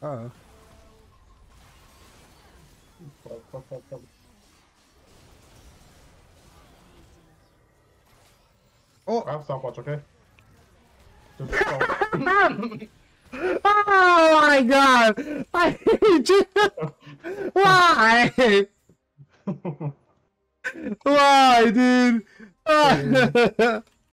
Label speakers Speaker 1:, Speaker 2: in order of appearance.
Speaker 1: Uh-oh.
Speaker 2: Fuck.
Speaker 1: Oh!
Speaker 2: I have stopwatch, okay? Just go.
Speaker 1: Oh my god! I hate you! Why? Why, dude?